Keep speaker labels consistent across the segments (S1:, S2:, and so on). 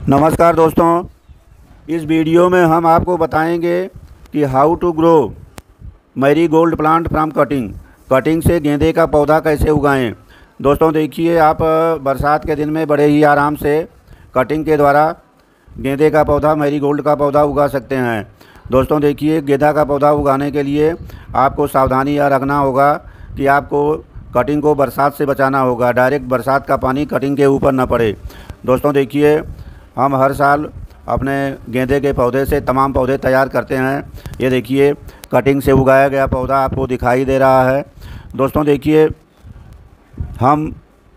S1: नमस्कार दोस्तों, इस वीडियो में हम आपको बताएंगे कि how to grow marigold plant from cutting से गेंदे का पौधा कैसे उगाएं। दोस्तों देखिए, आप बरसात के दिन में बड़े ही आराम से कटिंग के द्वारा गेंदे का पौधा, मैरीगोल्ड का पौधा उगा सकते हैं। दोस्तों देखिए, गेंदा का पौधा उगाने के लिए आपको सावधानी यह रखना होगा कि आपको कटिंग को बरसात से बचाना होगा। डायरेक्ट बरसात का पानी कटिंग के ऊपर न पड़े। दोस्तों देखिए, हम हर साल अपने गेंदे के पौधे से तमाम पौधे तैयार करते हैं। ये देखिए, कटिंग से उगाया गया पौधा आपको दिखाई दे रहा है। दोस्तों देखिए, हम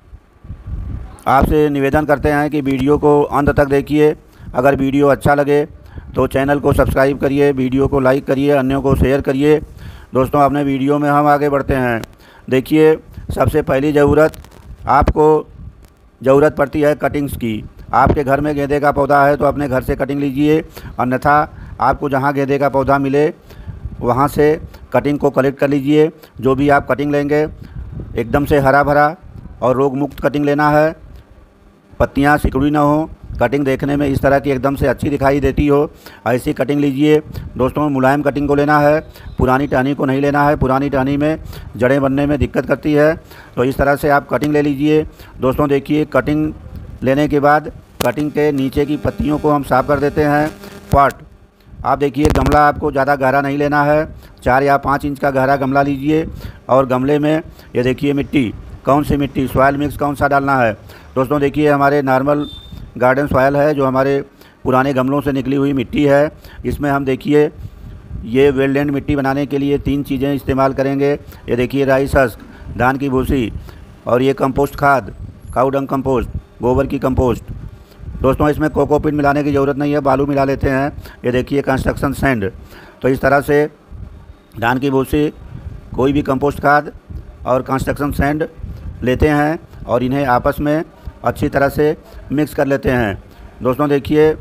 S1: आपसे निवेदन करते हैं कि वीडियो को अंत तक देखिए। अगर वीडियो अच्छा लगे तो चैनल को सब्सक्राइब करिए, वीडियो को लाइक करिए, अन्यों को शेयर करिए। दोस्तों अपने वीडियो में हम आगे बढ़ते हैं। देखिए, सबसे पहली आपको ज़रूरत पड़ती है कटिंग्स की। आपके घर में गेंदे का पौधा है तो अपने घर से कटिंग लीजिए, अन्यथा आपको जहाँ गेंदे का पौधा मिले वहाँ से कटिंग को कलेक्ट कर लीजिए। जो भी आप कटिंग लेंगे एकदम से हरा भरा और रोग मुक्त कटिंग लेना है। पत्तियाँ सिकुड़ी ना हो, कटिंग देखने में इस तरह की एकदम से अच्छी दिखाई देती हो, ऐसी कटिंग लीजिए। दोस्तों मुलायम कटिंग को लेना है, पुरानी टहनी को नहीं लेना है। पुरानी टहनी में जड़ें बनने में दिक्कत करती है, तो इस तरह से आप कटिंग ले लीजिए। दोस्तों देखिए, कटिंग लेने के बाद कटिंग के नीचे की पत्तियों को हम साफ़ कर देते हैं। पॉट, आप देखिए, गमला आपको ज़्यादा गहरा नहीं लेना है, 4 या 5 इंच का गहरा गमला लीजिए। और गमले में ये देखिए मिट्टी, कौन सी मिट्टी, सॉयल मिक्स कौन सा डालना है। दोस्तों देखिए, हमारे नॉर्मल गार्डन सॉयल है, जो हमारे पुराने गमलों से निकली हुई मिट्टी है। इसमें हम देखिए, ये वेलडेंड मिट्टी बनाने के लिए 3 चीज़ें इस्तेमाल करेंगे। ये देखिए, राइस हस्क, धान की भूसी, और ये कंपोस्ट खाद, काऊ डंग कंपोस्ट, गोबर की कंपोस्ट। दोस्तों इसमें कोकोपीट मिलाने की ज़रूरत नहीं है, बालू मिला लेते हैं। ये देखिए, कंस्ट्रक्शन सैंड। तो इस तरह से धान की भूसी, कोई भी कंपोस्ट खाद और कंस्ट्रक्शन सैंड लेते हैं और इन्हें आपस में अच्छी तरह से मिक्स कर लेते हैं। दोस्तों देखिए,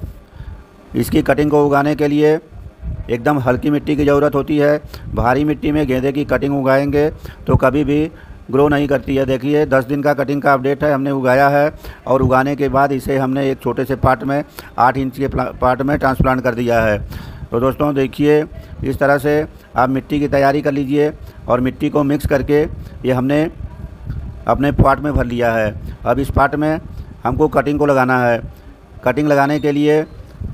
S1: इसकी कटिंग को उगाने के लिए एकदम हल्की मिट्टी की ज़रूरत होती है। भारी मिट्टी में गेंदे की कटिंग उगाएंगे तो कभी भी ग्रो नहीं करती है। देखिए, 10 दिन का कटिंग का अपडेट है, हमने उगाया है और उगाने के बाद इसे हमने एक छोटे से पार्ट में 8 इंच के पार्ट में ट्रांसप्लांट कर दिया है। तो दोस्तों देखिए, इस तरह से आप मिट्टी की तैयारी कर लीजिए और मिट्टी को मिक्स करके ये हमने अपने पॉट में भर लिया है। अब इस पॉट में हमको कटिंग को लगाना है। कटिंग लगाने के लिए,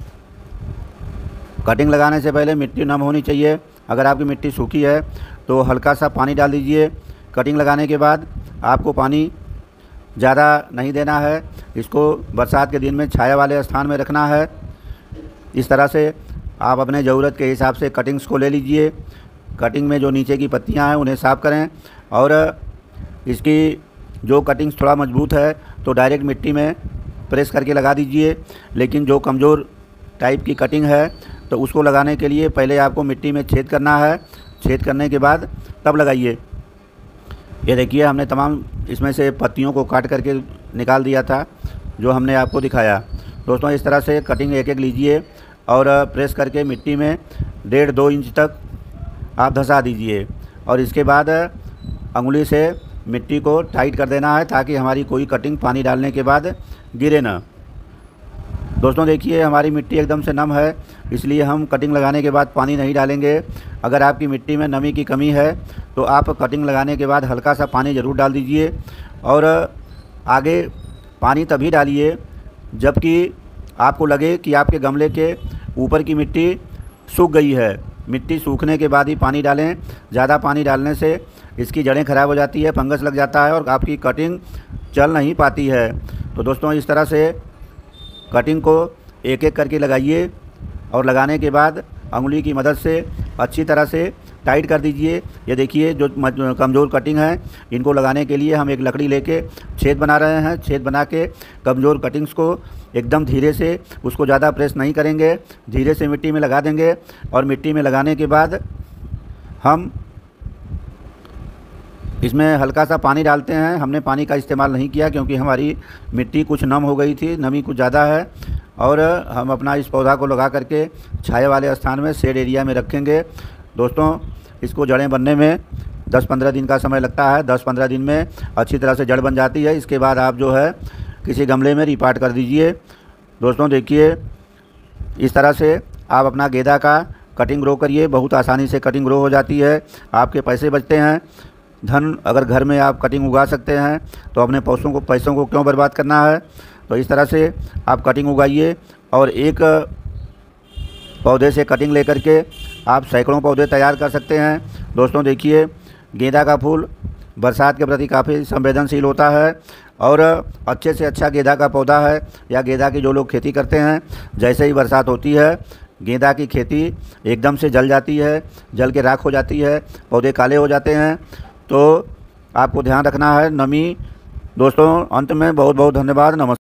S1: कटिंग लगाने से पहले मिट्टी नम होनी चाहिए। अगर आपकी मिट्टी सूखी है तो हल्का सा पानी डाल दीजिए। कटिंग लगाने के बाद आपको पानी ज़्यादा नहीं देना है, इसको बरसात के दिन में छाया वाले स्थान में रखना है। इस तरह से आप अपने ज़रूरत के हिसाब से कटिंग्स को ले लीजिए। कटिंग में जो नीचे की पत्तियां हैं उन्हें साफ़ करें, और इसकी जो कटिंग्स थोड़ा मजबूत है तो डायरेक्ट मिट्टी में प्रेस करके लगा दीजिए। लेकिन जो कमज़ोर टाइप की कटिंग है तो उसको लगाने के लिए पहले आपको मिट्टी में छेद करना है। छेद करने के बाद तब लगाइए। ये देखिए, हमने तमाम इसमें से पत्तियों को काट करके निकाल दिया था, जो हमने आपको दिखाया। दोस्तों इस तरह से कटिंग एक एक लीजिए और प्रेस करके मिट्टी में 1.5-2 इंच तक आप धंसा दीजिए, और इसके बाद अंगुली से मिट्टी को टाइट कर देना है ताकि हमारी कोई कटिंग पानी डालने के बाद गिरे ना। दोस्तों देखिए, हमारी मिट्टी एकदम से नम है, इसलिए हम कटिंग लगाने के बाद पानी नहीं डालेंगे। अगर आपकी मिट्टी में नमी की कमी है तो आप कटिंग लगाने के बाद हल्का सा पानी ज़रूर डाल दीजिए, और आगे पानी तभी डालिए जबकि आपको लगे कि आपके गमले के ऊपर की मिट्टी सूख गई है। मिट्टी सूखने के बाद ही पानी डालें। ज़्यादा पानी डालने से इसकी जड़ें ख़राब हो जाती है, फंगस लग जाता है और आपकी कटिंग चल नहीं पाती है। तो दोस्तों इस तरह से कटिंग को एक एक करके लगाइए, और लगाने के बाद अंगुली की मदद से अच्छी तरह से टाइट कर दीजिए। ये देखिए, जो कमज़ोर कटिंग है इनको लगाने के लिए हम एक लकड़ी लेके छेद बना रहे हैं। छेद बना के कमज़ोर कटिंग्स को एकदम धीरे से, उसको ज़्यादा प्रेस नहीं करेंगे, धीरे से मिट्टी में लगा देंगे। और मिट्टी में लगाने के बाद हम इसमें हल्का सा पानी डालते हैं। हमने पानी का इस्तेमाल नहीं किया क्योंकि हमारी मिट्टी कुछ नम हो गई थी, नमी कुछ ज़्यादा है। और हम अपना इस पौधा को लगा करके छाया वाले स्थान में, शेड एरिया में रखेंगे। दोस्तों इसको जड़ें बनने में 10-15 दिन का समय लगता है। 10-15 दिन में अच्छी तरह से जड़ बन जाती है। इसके बाद आप जो है किसी गमले में रिपार्ट कर दीजिए। दोस्तों देखिए, इस तरह से आप अपना गेंदा का कटिंग ग्रो करिए। बहुत आसानी से कटिंग ग्रो हो जाती है, आपके पैसे बचते हैं। धन अगर घर में आप कटिंग उगा सकते हैं तो अपने पैसों को क्यों बर्बाद करना है। तो इस तरह से आप कटिंग उगाइए और एक पौधे से कटिंग लेकर के आप सैकड़ों पौधे तैयार कर सकते हैं। दोस्तों देखिए, गेंदा का फूल बरसात के प्रति काफ़ी संवेदनशील होता है और अच्छे से अच्छा गेंदा का पौधा है या गेंदा की जो लोग खेती करते हैं, जैसे ही बरसात होती है गेंदा की खेती एकदम से जल जाती है, जल के राख हो जाती है, पौधे काले हो जाते हैं। तो आपको ध्यान रखना है नमी। दोस्तों अंत में बहुत बहुत धन्यवाद। नमस्कार।